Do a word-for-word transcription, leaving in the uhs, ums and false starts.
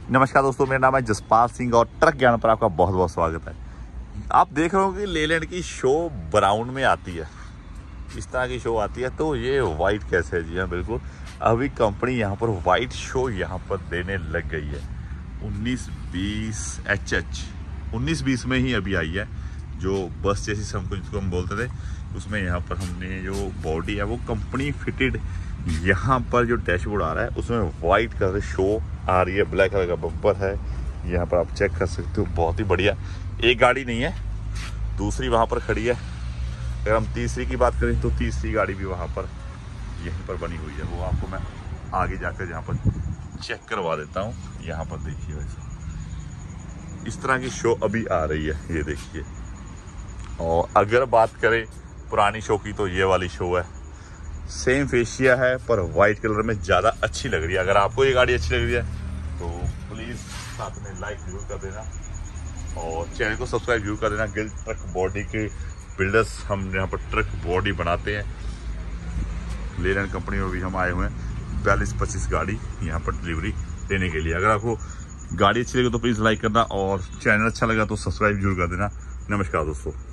नमस्कार दोस्तों, मेरा नाम है जसपाल सिंह और ट्रक ज्ञान पर आपका बहुत बहुत स्वागत है। आप देख रहे हो कि लेलैंड की शो ब्राउन में आती है, इस तरह की शो आती है। तो ये वाइट कैसे है? जी हाँ, बिल्कुल अभी कंपनी यहाँ पर वाइट शो यहाँ पर देने लग गई है। उन्नीस बीस एच एच उन्नीस बीस में ही अभी आई है, जो बस जैसी हमको जिसको हम बोलते थे, उसमें यहाँ पर हमने जो बॉडी है वो कंपनी फिटेड। यहाँ पर जो डैशबोर्ड आ रहा है उसमें वाइट कलर शो आ रही है, ब्लैक कलर का बम्पर है। यहाँ पर आप चेक कर सकते हो, बहुत ही बढ़िया। एक गाड़ी नहीं है, दूसरी वहाँ पर खड़ी है। अगर हम तीसरी की बात करें तो तीसरी गाड़ी भी वहाँ पर यहीं पर बनी हुई है। वो आपको मैं आगे जाकर यहाँ पर चेक करवा देता हूँ। यहाँ पर देखिए, वैसे इस तरह की शो अभी आ रही है, ये देखिए। और अगर बात करें पुरानी शो की, तो ये वाली शो है, सेम फेशिया है पर वाइट कलर में ज़्यादा अच्छी लग रही है। अगर आपको ये गाड़ी अच्छी लग रही है तो प्लीज़ साथ में लाइक जरूर कर देना और चैनल को सब्सक्राइब जरूर कर देना। गिल्ड ट्रक बॉडी के बिल्डर्स, हम यहाँ पर ट्रक बॉडी बनाते हैं। लेलैंड कंपनी में भी हम आए हुए हैं बयालीस पच्चीस गाड़ी यहाँ पर डिलीवरी देने के लिए। अगर आपको गाड़ी अच्छी लगे तो प्लीज़ लाइक करना और चैनल अच्छा लगा तो सब्सक्राइब जरूर कर देना। नमस्कार दोस्तों।